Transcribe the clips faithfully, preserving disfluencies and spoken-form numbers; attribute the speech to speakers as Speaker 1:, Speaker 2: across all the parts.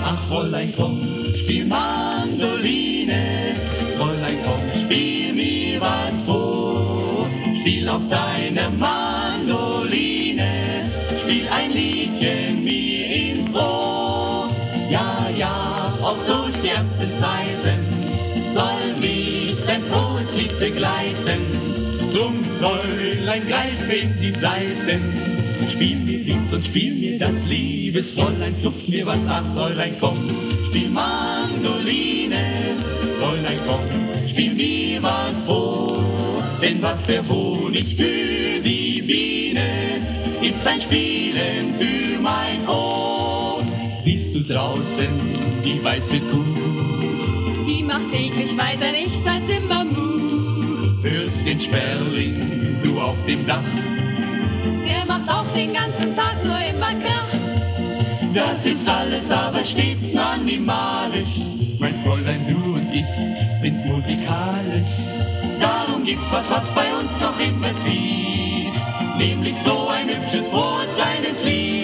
Speaker 1: Ach Fräulein, komm, spiel Mandoline. Fräulein, komm, spiel mir was vor. Spiel auf deine Mandoline, spiel ein Liedchen wie in Froh. Ja, ja, auch durch die ersten Zeiten soll mich dein frohes Lied begleiten. Drum, Fräulein, greif in die Saiten, spiel mir Lied und spiel mir das Liebesfräulein, zupf mir was ab, Fräulein, komm, spiel Mandoline. Fräulein, komm, spiel mir was vor, denn was der Honig für die Biene ist ein Spielen für mein Ohr. Siehst du draußen die weiße Kuh?
Speaker 2: Die macht täglich weiter nichts als immer Mu.
Speaker 1: Hörst den Sperling, du auf dem Dach?
Speaker 2: Der macht auch den ganzen Tag nur immer Krach.
Speaker 1: Das ist alles aber stets animalisch. Mein Fräulein, du und ich sind musikalisch. Darum gibt's was, was bei uns noch immer fließt, nämlich so ein hübsches, frohes, kleines Lied.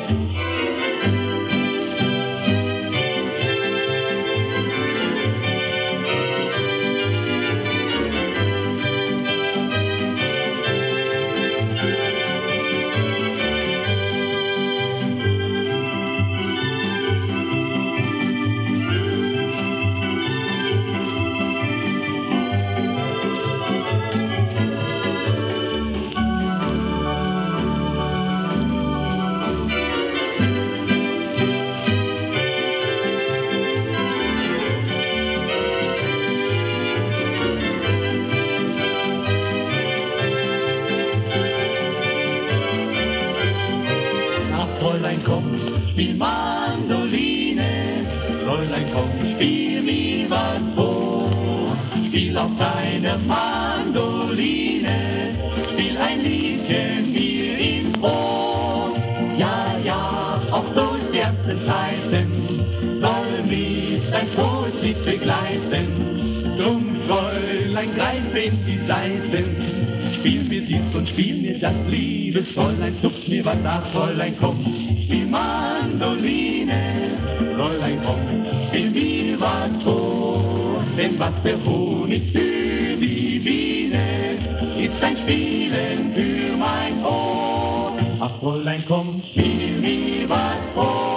Speaker 1: Fräulein, komm, spiel Mandoline. Fräulein, komm, spiel mir was vor. Spiel auf deine Mandoline, spiel ein Liedchen mir ins Ohr. Ja, ja, auch durch die ersten Zeiten soll mich dein frohes Lied begleiten. Drum, Fräulein, greif in die Saiten, spiel mir dies und spiel mir das, Liebesfräulein, zupf mir was ab, Fräulein, komm, spiel Mandoline. Fräulein, komm, spiel mir was vor, denn was der Honig für die Biene ist ein Spielen für mein Ohr. Ach, Fräulein, komm, spiel mir was vor.